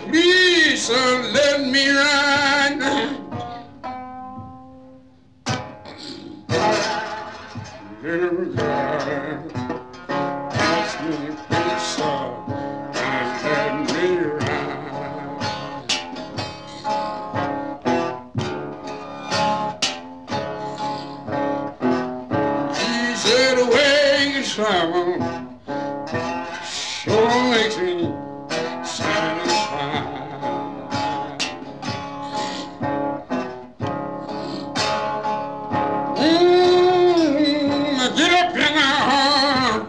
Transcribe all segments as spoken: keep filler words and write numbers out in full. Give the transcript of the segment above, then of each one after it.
Please uh, let me ride now. Little girl, ask me please uh, and let me ride. She said the way you travel sure makes me satisfied. Mm, get up in our heart.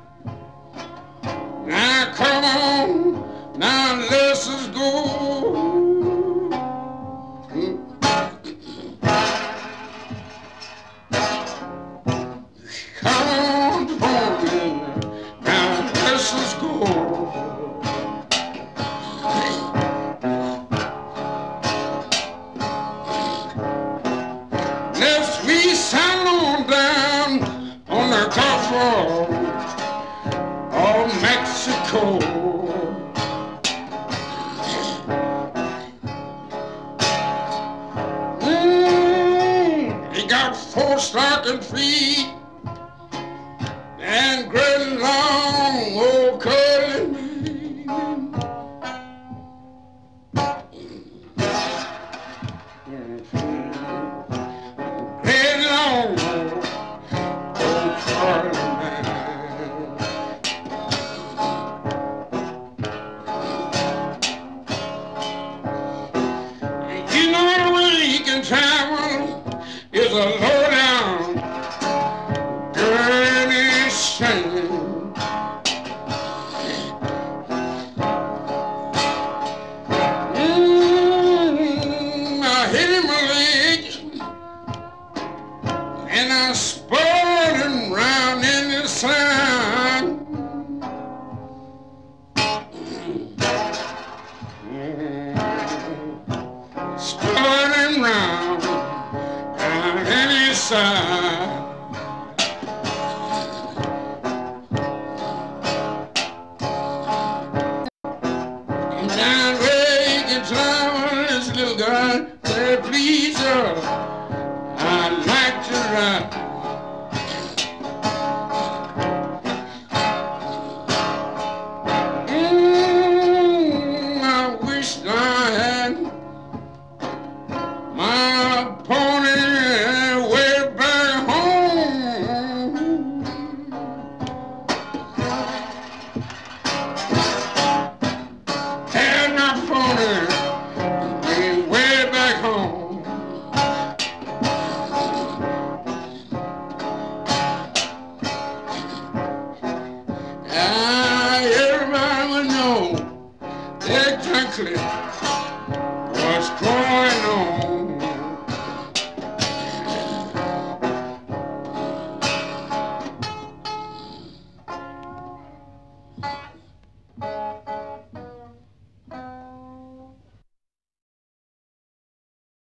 Now come on, now let's just go. Mm. Come on, pony, now let's just go. We sat on down on the top road of Mexico. Mm, he got four stocking feet and great long old curly mane. Travel is a low down, dirty shame. Mm, I hit him my legs and I spun him round in the sun. Mm, spun him round side. And down where you can travel, this little girl said, please, sir, I'd like to ride. Mm, I wish I had my pony way back home. Had my pony way back home. Ah, everybody would know exactly